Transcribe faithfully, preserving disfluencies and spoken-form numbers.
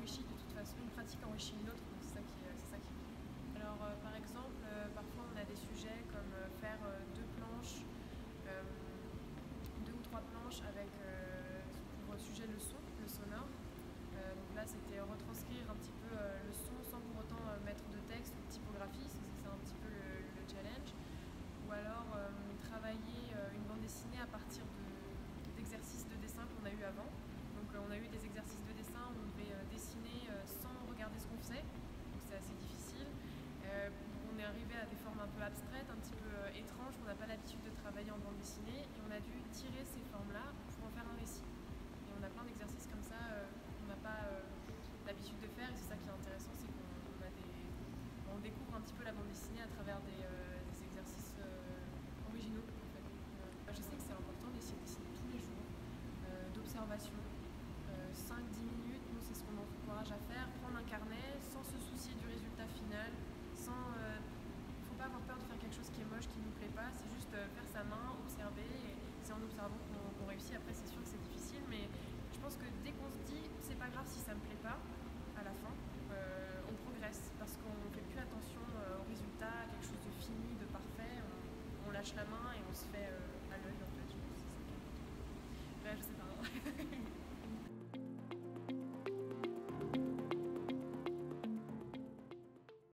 enrichit de toute façon, une pratique enrichit une autre, donc c'est ça qui est, c'est ça qui est bien. Alors euh, par exemple, euh, parfois on a des sujets comme euh, faire euh, deux planches, euh, deux ou trois planches avec euh, pour sujet le son, le sonore. Euh, donc là c'était retranscrire un petit peu euh, le son sans pour autant euh, mettre de texte ou de typographie, c'est, c'est un petit peu le, le challenge. Ou alors euh, travailler euh, une bande dessinée à partir de, d'exercices de dessin qu'on a eu avant. Donc euh, on a eu des exercices de dessin où on devait euh, dessiner euh, sans regarder ce qu'on faisait, donc c'est assez difficile. Euh, on est arrivé à des formes un peu abstraites, un petit peu euh, étranges, qu'on n'a pas l'habitude de travailler en bande dessinée, et on a dû tirer ces formes-là pour en faire un récit. Et on a plein d'exercices comme ça euh, qu'on n'a pas euh, l'habitude de faire, et c'est ça qui est intéressant, c'est qu'on a des... on découvre un petit peu la bande dessinée à travers des, euh, des exercices euh, originaux. En fait. Euh, je sais que c'est important d'essayer de dessiner tous les jours, euh, d'observation, euh, cinq dix minutes, nous c'est ce qu'on encourage à faire, prendre un carnet sans se soucier du résultat final, sans... Euh, faut pas avoir peur de faire quelque chose qui est moche, qui nous plaît pas, c'est juste euh, faire sa main, observer, et c'est en observant qu'on, qu'on réussit. Après c'est sûr que c'est difficile, mais je pense que dès qu'on se dit c'est pas grave si ça me plaît pas, à la fin, euh, on progresse parce qu'on ne fait plus attention euh, au résultat, à quelque chose de fini, de parfait, on, on lâche la main et on se fait, euh,